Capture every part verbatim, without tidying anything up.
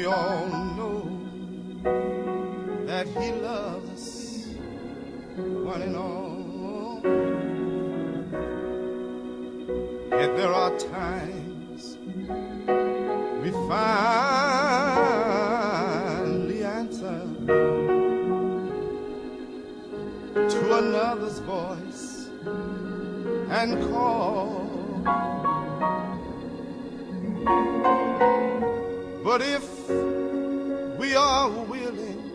we all know that he loves us, one and all. Yet there are times we find the answer to another's voice and call. But if we are willing,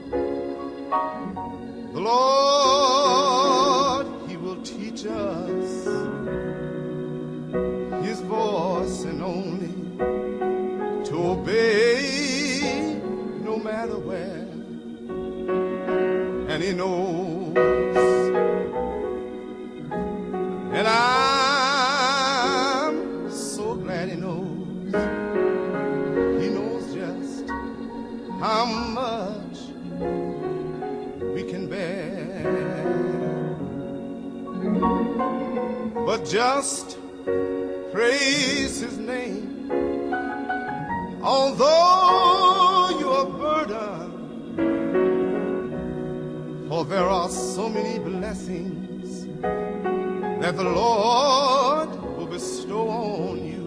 the Lord, he will teach us his voice and only to obey no matter where. And he knows, and I'm so glad he knows. He knows just how much we can bear. But just praise his name, although you're burdened, for there are so many blessings that the Lord will bestow on you.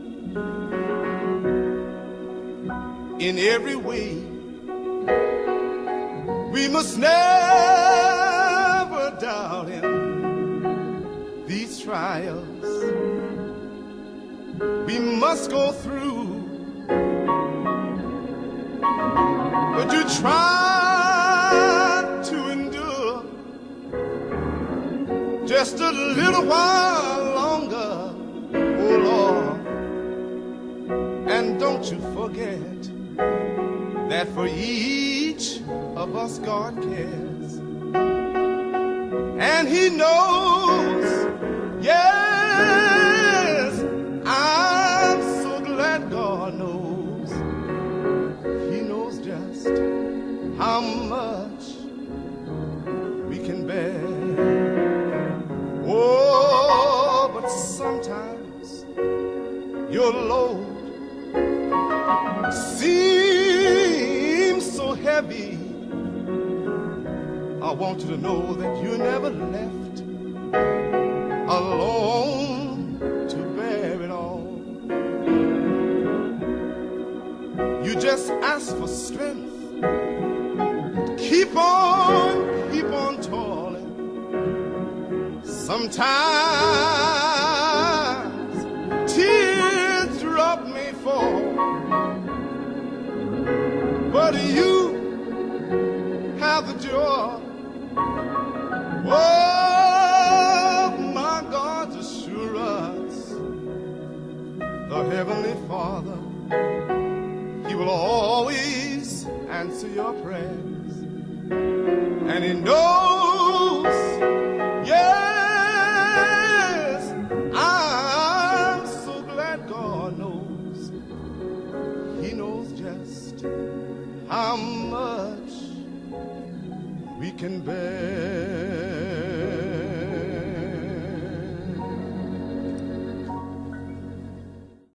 In every way, we must never doubt him. These trials we must go through, but you try to endure just a little while longer, oh Lord. And don't you forget that for each of us God cares, and he knows. Yes, I'm so glad God knows. He knows just how much we can bear. Oh, but sometimes your load seems so heavy. I want you to know that you're never left alone to bear it all. You just ask for strength. Keep on, keep on toiling. Sometimes